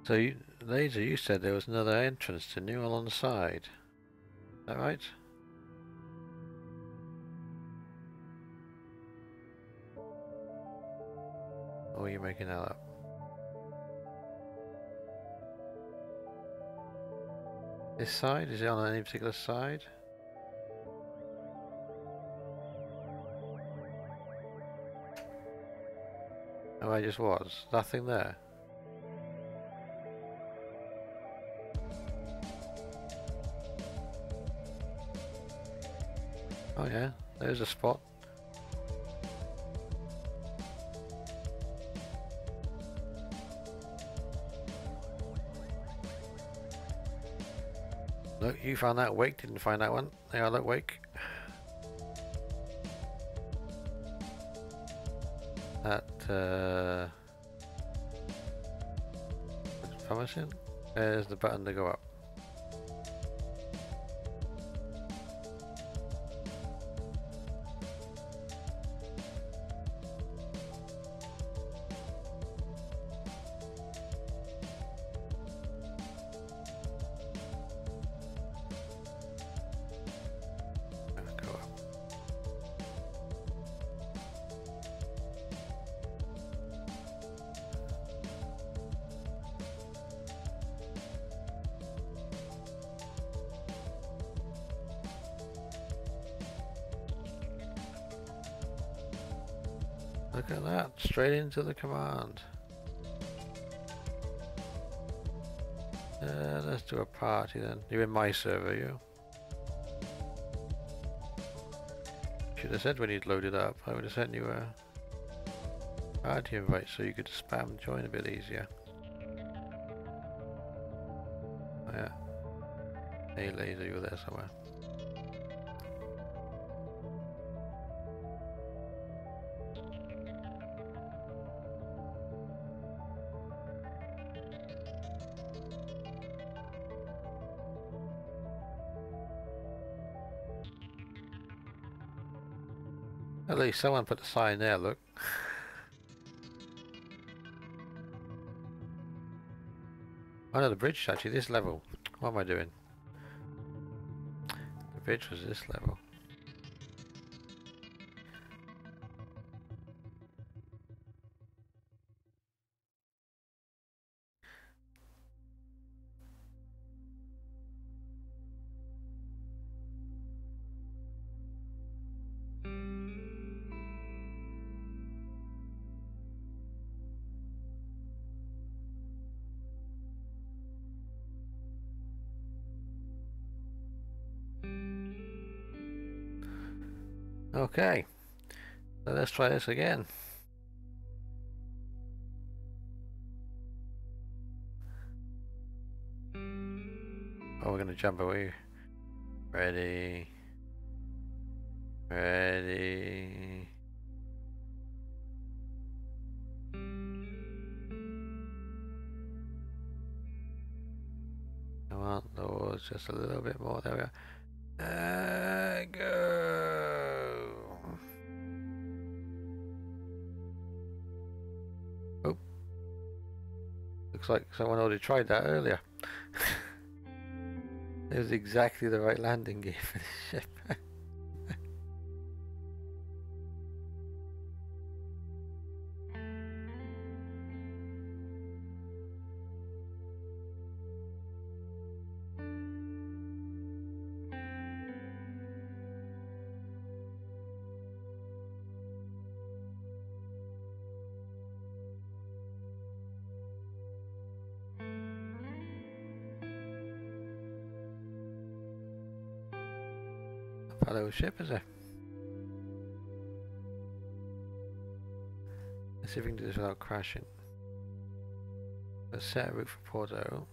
So, Laser, you said there was another entrance to Newell on the side. Is that right? Or are you making that up? This side? Is it on any particular side? Oh, I just was. Nothing there. Oh yeah, there's a spot. Look, you found that wake, didn't find that one. There, look, wake. That, looks promising. There's the button to go up. Go up. Look at that, straight into the command. Let's do a party then. You're in my server, you? Should have said when you'd loaded up. I would have sent you a party invite so you could spam join a bit easier. Oh, yeah. Hey Laser, you're there somewhere. At least someone put a sign there, look. Oh no, the bridge actually, this level. What am I doing? The bridge was this level. Okay, so let's try this again. Oh, we're gonna jump away. Ready. Ready. Come on, Lord, just a little bit more. There we are. Go. Oh, looks like someone already tried that earlier. It was exactly the right landing gear for the ship. Hello ship, is it? Let's see if we can do this without crashing. Let's set a route for Porto,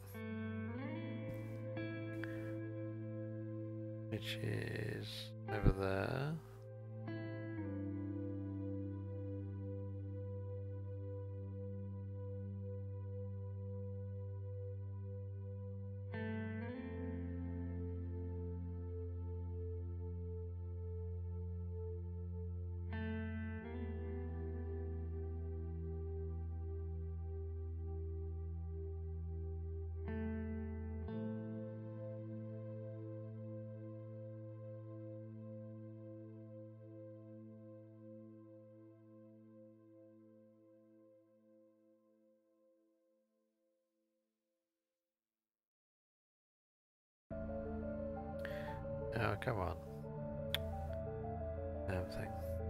which is over there. Oh, come on. Damn thing.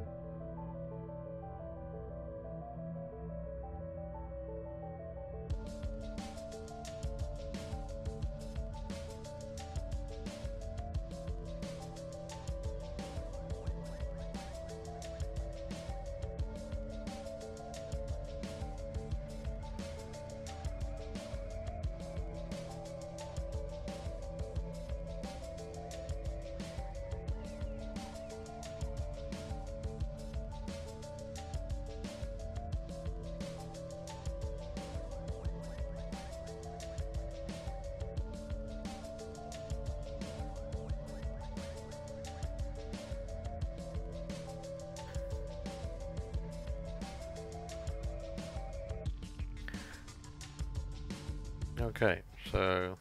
Okay, so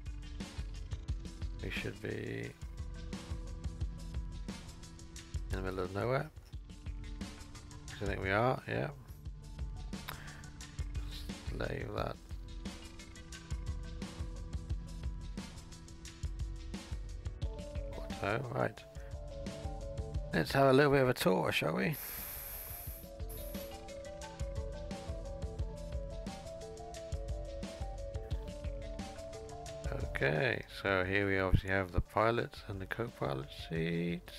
we should be in the middle of nowhere. I think we are, yeah. Leave that. Auto, right. Let's have a little bit of a tour, shall we? Okay, so here we obviously have the pilot and the co-pilot seats.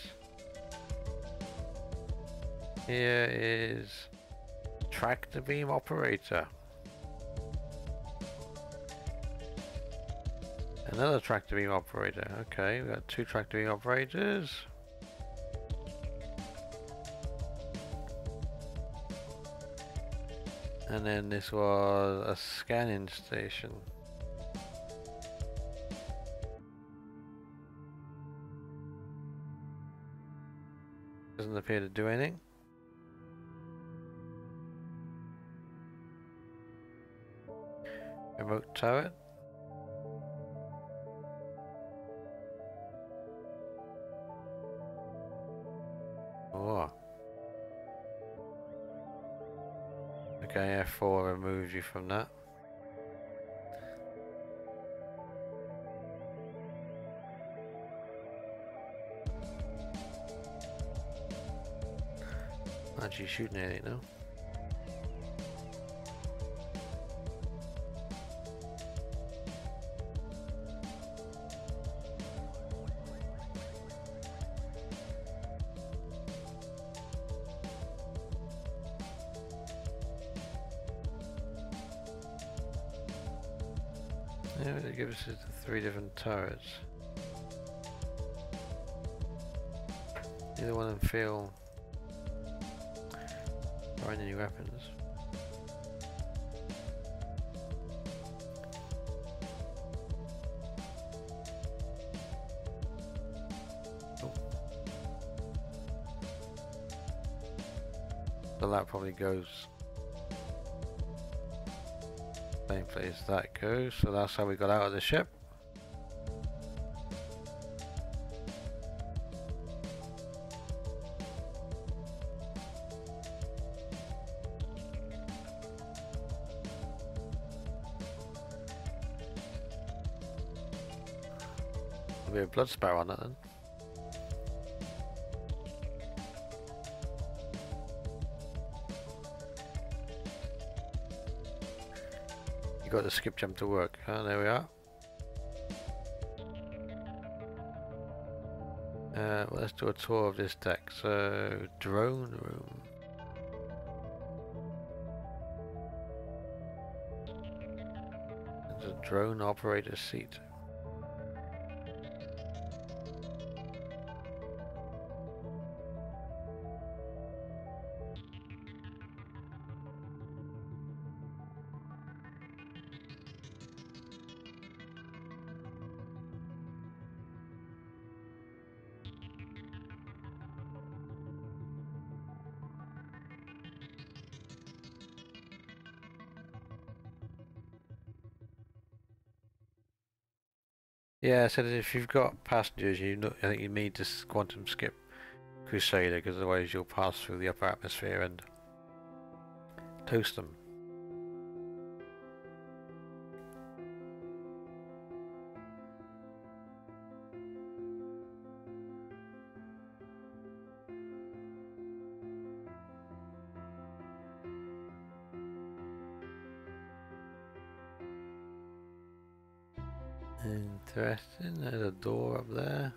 Here is tractor beam operator. Another tractor beam operator. Okay, we've got two tractor beam operators. And then this was a scanning station. Doesn't appear to do anything. Remote turret. Oh. Okay, F4 removes you from that. Actually shooting at it now. Yeah, it gives us the three different turrets. Either one of them feel find any weapons. Oh. So that probably goes same place that goes, so that's how we got out of the ship. There'll be a blood spatter on it then. Got the skip jump to work. There we are. Well, let's do a tour of this deck. So, drone room. There's a drone operator seat. Yeah, so if you've got passengers, I think you need to quantum skip Crusader, because otherwise you'll pass through the upper atmosphere and toast them. Interesting, there's a door up there.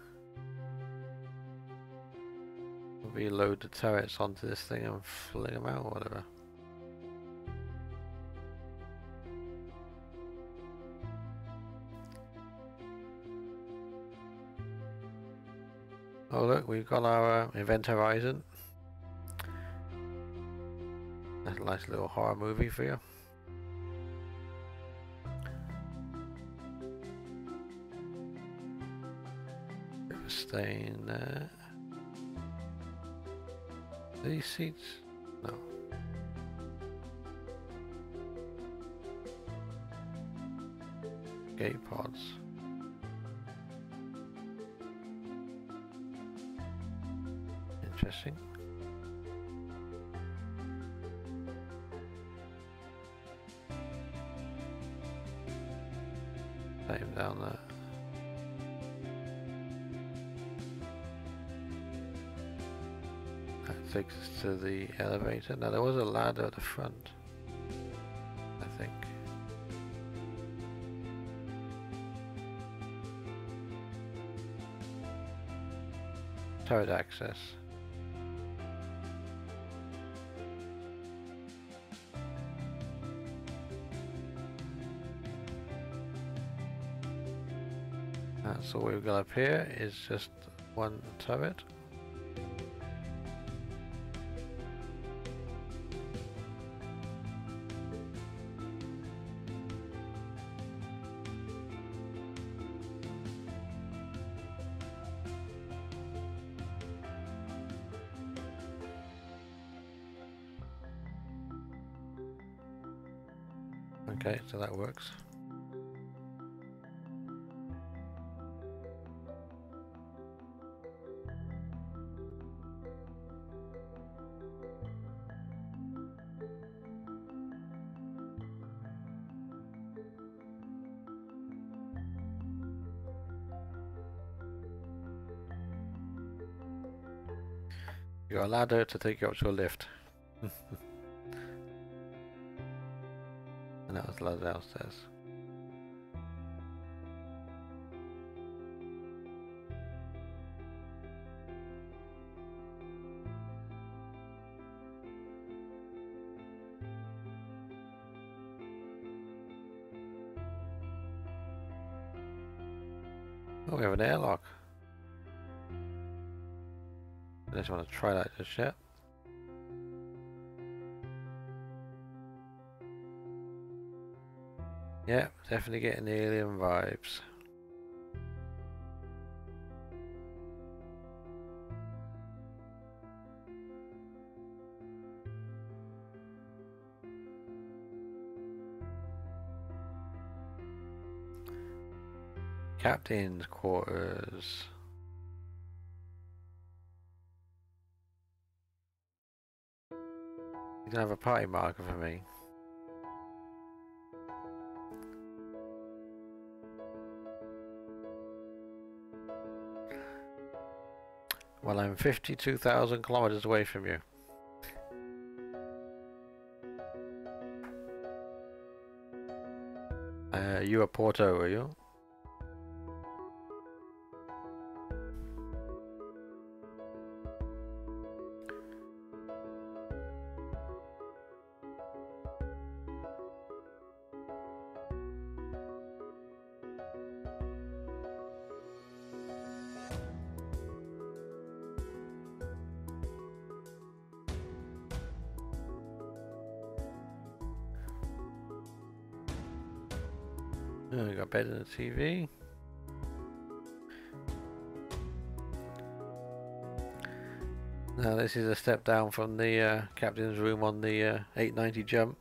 Reload the turrets onto this thing and fling them out or whatever. Oh look, we've got our Event Horizon. That's a nice little horror movie for you. Bit of a stain there. These seats? No. Gate pods. Interesting. Same down there. That takes us to the elevator. Now there was a ladder at the front, I think. Turret access. That's all we've got up here is just one turret. Okay, so that works. You got a ladder to take you up to a lift. And that was the ladder downstairs. Oh, we have an airlock. I just want to try that just yet. Yeah, definitely getting the alien vibes. Captain's quarters. You don't have a party marker for me. Well, I'm 52,000 kilometers away from you. You are Porto, are you? Oh, we got a bed and a TV. Now this is a step down from the captain's room on the 890 jump.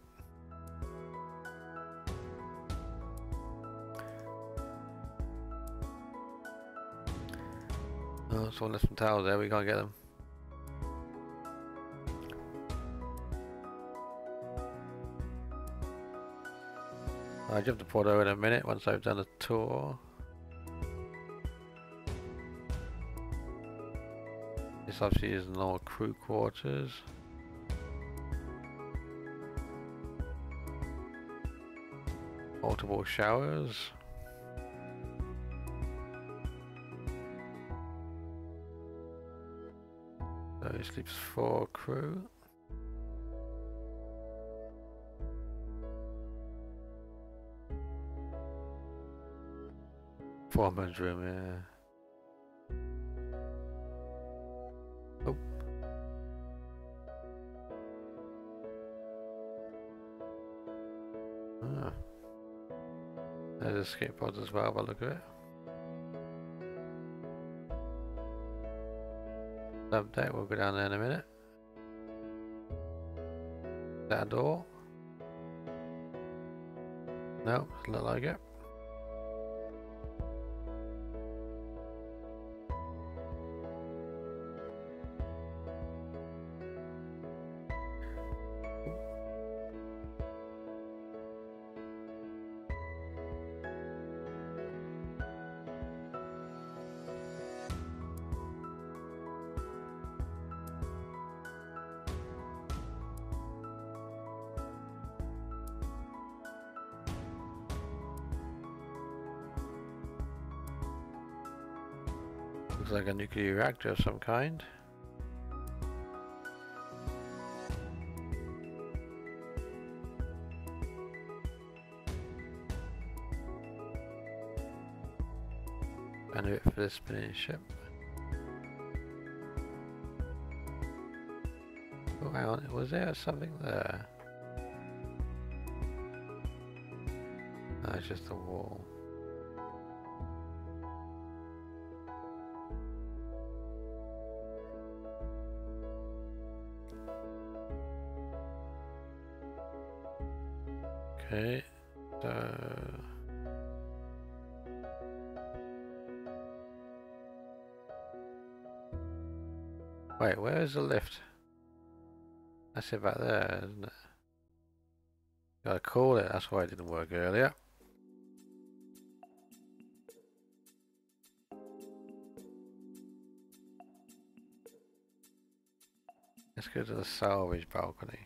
Oh, someone left some towels there, we can't get them. I'll jump to Porto in a minute once I've done a tour. This obviously is normal crew quarters. Multiple showers. which leaves 4 crew. Foreman's room, yeah. Oh. Ah. There's escape pods as well by the look of it. Update, we'll go down there in a minute. Is that a door? No, doesn't look like it. Looks like a nuclear reactor of some kind. And it for this spinning ship. Oh, hang on, was there something there? No, it's just a wall. Okay, so wait, where is the lift? That's it back there, isn't it? Gotta call it, that's why it didn't work earlier. Let's go to the salvage balcony.